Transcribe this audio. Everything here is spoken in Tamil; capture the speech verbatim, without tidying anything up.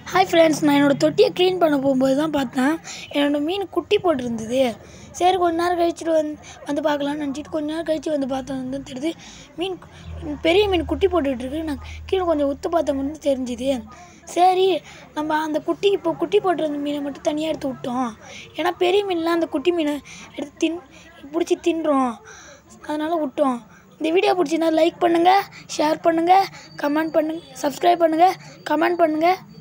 ஹாய் ஃப்ரெண்ட்ஸ், நான் என்னோடய தொட்டியை க்ளீன் பண்ண போகும்போது தான் பார்த்தேன் என்னோடய மீன் குட்டி போட்டிருந்தது. சரி கொஞ்ச நேரம் கழிச்சுட்டு வந்து வந்து பார்க்கலான்னு நினச்சிட்டு கொஞ்ச நேரம் கழித்து வந்து பார்த்தா வந்து தெரியுது மீன் பெரிய மீன் குட்டி போட்டுட்ருக்கு. நான் கீழே கொஞ்சம் உத்து பார்த்த மட்டும் தெரிஞ்சுது. சரி நம்ம அந்த குட்டி இப்போ குட்டி போட்டிருந்த மீனை மட்டும் தனியாக எடுத்து விட்டோம். ஏன்னா பெரிய மீன்லாம் அந்த குட்டி மீனை எடுத்து தின் பிடிச்சி தின்றோம், அதனால் விட்டோம். இந்த வீடியோ பிடிச்சிருந்தா லைக் பண்ணுங்கள், ஷேர் பண்ணுங்கள், கமெண்ட் பண்ணுங்கள், சப்ஸ்கிரைப் பண்ணுங்கள், கமெண்ட் பண்ணுங்கள்.